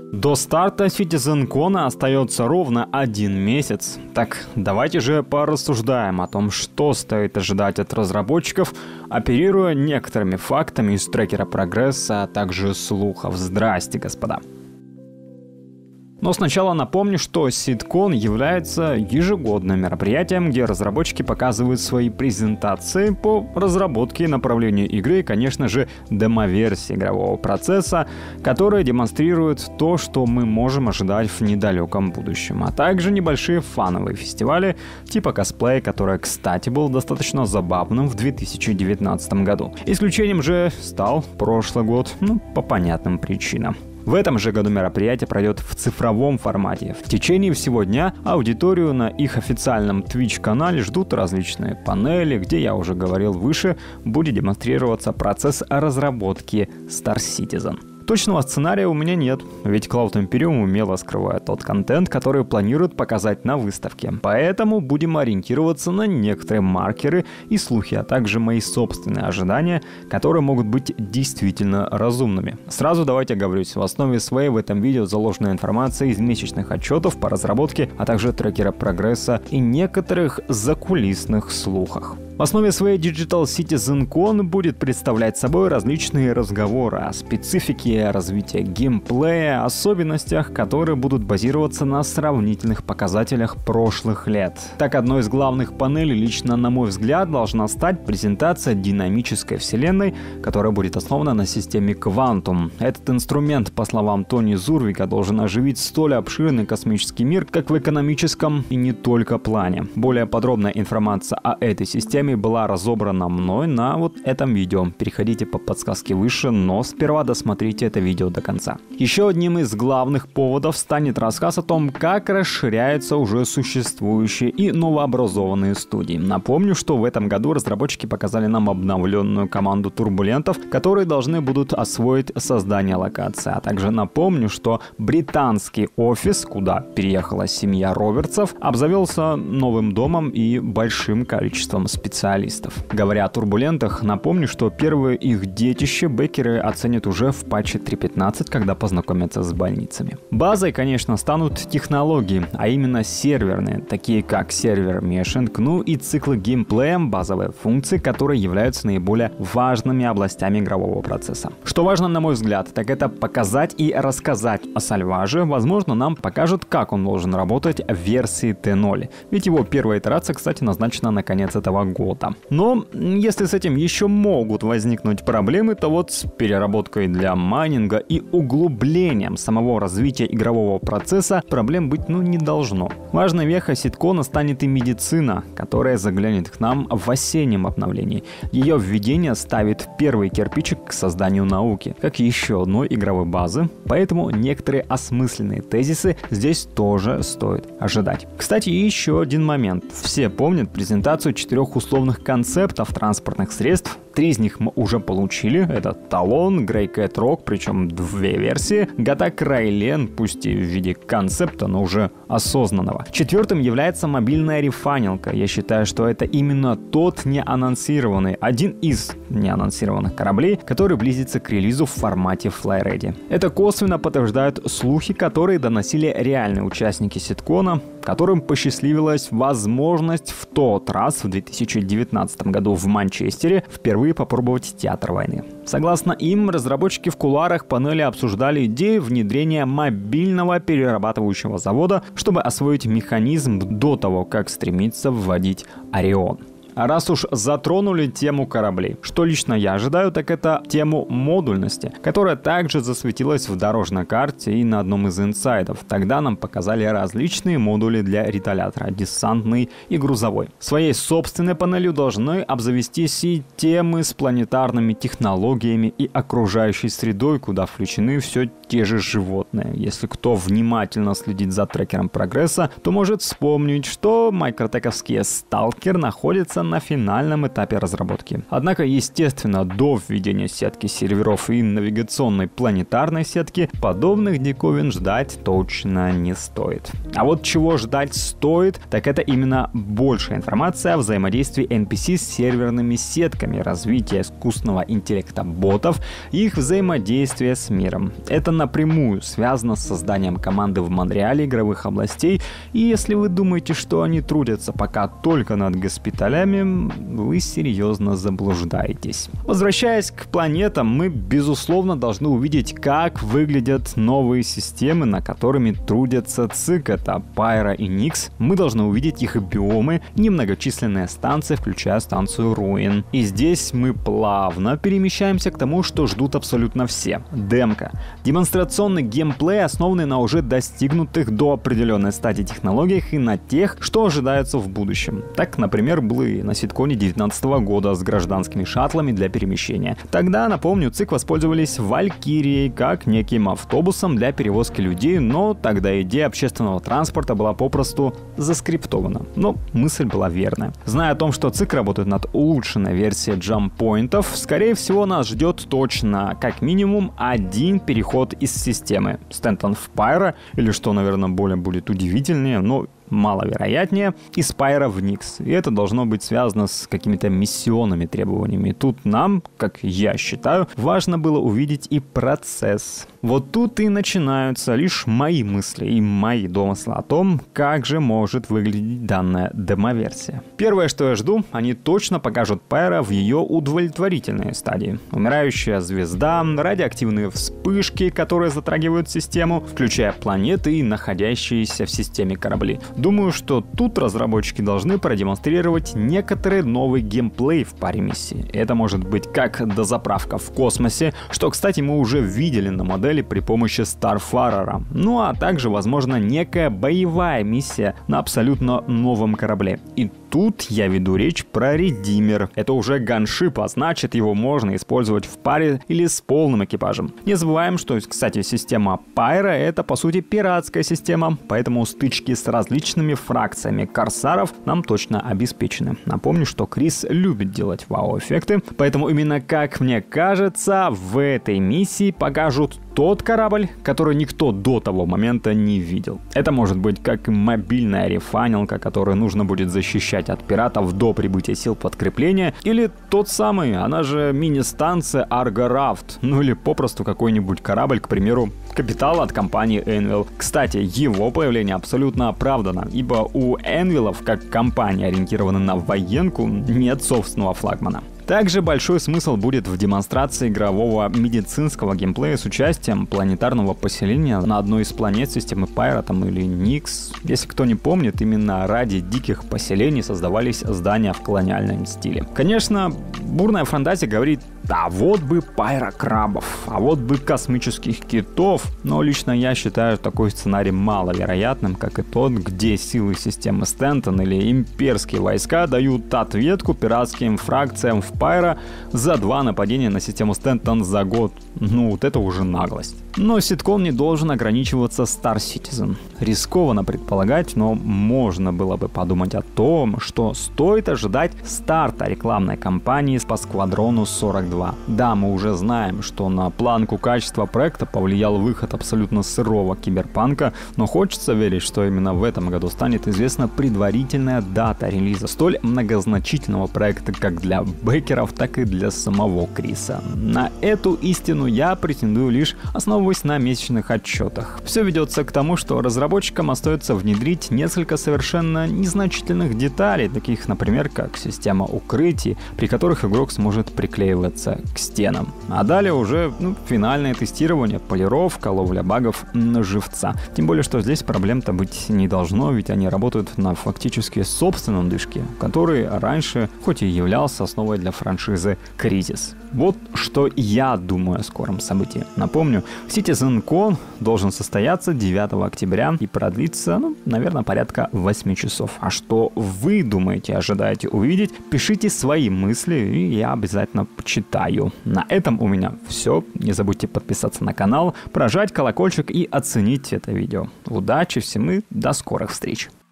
До старта CitizenCon остается ровно 1 месяц. Так, давайте же порассуждаем о том, что стоит ожидать от разработчиков, оперируя некоторыми фактами из трекера прогресса, а также слухов. Здрасте, господа. Но сначала напомню, что CitizenCon является ежегодным мероприятием, где разработчики показывают свои презентации по разработке и направлению игры и, конечно же, демо-версии игрового процесса, которые демонстрируют то, что мы можем ожидать в недалеком будущем, а также небольшие фановые фестивали типа косплея, который, кстати, был достаточно забавным в 2019 году. Исключением же стал прошлый год, по понятным причинам. В этом же году мероприятие пройдет в цифровом формате. В течение всего дня аудиторию на их официальном Twitch-канале ждут различные панели, где, я уже говорил выше, будет демонстрироваться процесс разработки Star Citizen. Точного сценария у меня нет, ведь Cloud Imperium умело скрывает тот контент, который планирует показать на выставке. Поэтому будем ориентироваться на некоторые маркеры и слухи, а также мои собственные ожидания, которые могут быть действительно разумными. Сразу давайте оговорюсь, в основе своей в этом видео заложена информация из месячных отчетов по разработке, а также трекера прогресса и некоторых закулисных слухах. В основе своей Digital CitizenCon будет представлять собой различные разговоры о специфике развития геймплея, особенностях, которые будут базироваться на сравнительных показателях прошлых лет. Так, одной из главных панелей, лично на мой взгляд, должна стать презентация динамической вселенной, которая будет основана на системе Quantum. Этот инструмент, по словам Тони Зурвига, должен оживить столь обширный космический мир, как в экономическом и не только плане. Более подробная информация о этой системе была разобрана мной на вот этом видео. Переходите по подсказке выше, но сперва досмотрите это видео до конца. Еще одним из главных поводов станет рассказ о том, как расширяются уже существующие и новообразованные студии. Напомню, что в этом году разработчики показали нам обновленную команду турбулентов, которые должны будут освоить создание локации. А также напомню, что британский офис, куда переехала семья Робертсов, обзавелся новым домом и большим количеством специалистов. Говоря о турбулентах, напомню, что первые их детище бэкеры оценят уже в патче 3.15, когда познакомятся с больницами. Базой, конечно, станут технологии, а именно серверные, такие как сервер мешинг, и циклы геймплея, базовые функции, которые являются наиболее важными областями игрового процесса. Что важно, на мой взгляд, так это показать и рассказать о Сальваже. Возможно, нам покажут, как он должен работать в версии Т0. Ведь его первая итерация, кстати, назначена на конец этого года. Но если с этим еще могут возникнуть проблемы, то вот с переработкой для майнинга и углублением самого развития игрового процесса проблем быть не должно. Важной вехой CitizenCon станет и медицина, которая заглянет к нам в осеннем обновлении. Ее введение ставит первый кирпичик к созданию науки, как еще одной игровой базы, поэтому некоторые осмысленные тезисы здесь тоже стоит ожидать. Кстати, еще один момент. Все помнят презентацию 4 условных концептов транспортных средств. 3 из них мы уже получили. Это Талон, Grey Cat Rock, причем 2 версии. Гатак Райлен, пусть и в виде концепта, но уже осознанного. 4-м является мобильная рефанилка. Я считаю, что это именно тот неанонсированный, один из неанонсированных кораблей, который близится к релизу в формате FlyReady. Это косвенно подтверждают слухи, которые доносили реальные участники CitizenCon, которым посчастливилась возможность в тот раз, в 2019 году в Манчестере, впервые попробовать театр войны. Согласно им, разработчики в кулуарах панели обсуждали идею внедрения мобильного перерабатывающего завода, чтобы освоить механизм до того, как стремиться вводить Орион. А раз уж затронули тему кораблей, что лично я ожидаю, так это тему модульности, которая также засветилась в дорожной карте и на одном из инсайдов. Тогда нам показали различные модули для реталятора, десантный и грузовой. Своей собственной панелью должны обзавестись и темы с планетарными технологиями и окружающей средой, куда включены все те же животные. Если кто внимательно следит за трекером прогресса, то может вспомнить, что майкротековский сталкер находится на финальном этапе разработки. Однако, естественно, до введения сетки серверов и навигационной планетарной сетки подобных диковин ждать точно не стоит. А вот чего ждать стоит, так это именно большая информация о взаимодействии NPC с серверными сетками, развитие искусственного интеллекта ботов и их взаимодействие с миром. Это напрямую связано с созданием команды в Монреале игровых областей, и если вы думаете, что они трудятся пока только над госпиталями, вы серьезно заблуждаетесь. Возвращаясь к планетам, мы безусловно должны увидеть, как выглядят новые системы, на которыми трудятся ЦИК, это Пайра и Никс. Мы должны увидеть их биомы, немногочисленные станции, включая станцию Руин. И здесь мы плавно перемещаемся к тому, что ждут абсолютно все. Демка. Демонстрационный геймплей, основанный на уже достигнутых до определенной стадии технологиях и на тех, что ожидаются в будущем. Так, например, было и на Ситконе 2019 года с гражданскими шаттлами для перемещения. Тогда, напомню, ЦИК воспользовались Валькирией как неким автобусом для перевозки людей, но тогда идея общественного транспорта была попросту заскриптована. Но мысль была верная. Зная о том, что ЦИК работает над улучшенной версией джамп-поинтов, скорее всего нас ждет точно как минимум один переход из системы Стентон в Пайра, или что, наверное, более будет удивительнее, но маловероятнее, из Пайра в Никс. И это должно быть связано с какими-то миссионными требованиями. И тут нам, как я считаю, важно было увидеть и процесс. Вот тут и начинаются лишь мои мысли и мои домыслы о том, как же может выглядеть данная демоверсия. Первое, что я жду, они точно покажут Пайра в ее удовлетворительной стадии. Умирающая звезда, радиоактивные вспышки, которые затрагивают систему, включая планеты и находящиеся в системе корабли. Думаю, что тут разработчики должны продемонстрировать некоторый новый геймплей в паре миссий. Это может быть как дозаправка в космосе, что, кстати, мы уже видели на модели при помощи Starfarer. Ну а также, возможно, некая боевая миссия на абсолютно новом корабле. И тут я веду речь про Редимер. Это уже ганшип, а значит, его можно использовать в паре или с полным экипажем. Не забываем, что, кстати, система Пайра — это, по сути, пиратская система, поэтому стычки с различными фракциями корсаров нам точно обеспечены. Напомню, что Крис любит делать вау-эффекты, поэтому именно, как мне кажется, в этой миссии покажут тот корабль, который никто до того момента не видел. Это может быть как мобильная рефанилка, которую нужно будет защищать от пиратов до прибытия сил подкрепления, или тот самый, она же мини-станция Арго-Рафт, ну или попросту какой-нибудь корабль, к примеру, Капитал от компании Энвил. Кстати, его появление абсолютно оправдано, ибо у Энвилов, как компания, ориентированная на военку, нет собственного флагмана. Также большой смысл будет в демонстрации игрового медицинского геймплея с участием планетарного поселения на одной из планет системы Пайра или Никс. Если кто не помнит, именно ради диких поселений создавались здания в колониальном стиле. Конечно, бурная фантазия говорит: а вот бы пайрокрабов, а вот бы космических китов, но лично я считаю такой сценарий маловероятным, как и тот, где силы системы Стентон или имперские войска дают ответку пиратским фракциям в Пайра за 2 нападения на систему Стентон за год. Ну, вот это уже наглость. Но ситком не должен ограничиваться Star Citizen. Рискованно предполагать, но можно было бы подумать о том, что стоит ожидать старта рекламной кампании по Сквадрону 42. Да, мы уже знаем, что на планку качества проекта повлиял выход абсолютно сырого киберпанка, но хочется верить, что именно в этом году станет известна предварительная дата релиза столь многозначительного проекта как для бэкеров, так и для самого Криса. На эту истину я претендую лишь основываясь на месячных отчетах. Все ведется к тому, что разработчикам остается внедрить несколько совершенно незначительных деталей, таких, например, как система укрытий, при которых игрок сможет приклеиваться к стенам. А далее уже финальное тестирование, полировка, ловля багов на живца. Тем более, что здесь проблем-то быть не должно, ведь они работают на фактически собственном движке, который раньше хоть и являлся основой для франшизы Crysis. Вот что я думаю о скором событии. Напомню, CitizenCon должен состояться 9 октября и продлиться, наверное, порядка 8 часов. А что вы думаете, ожидаете увидеть? Пишите свои мысли, и я обязательно почитаю. На этом у меня все. Не забудьте подписаться на канал, прожать колокольчик и оценить это видео. Удачи всем и до скорых встреч!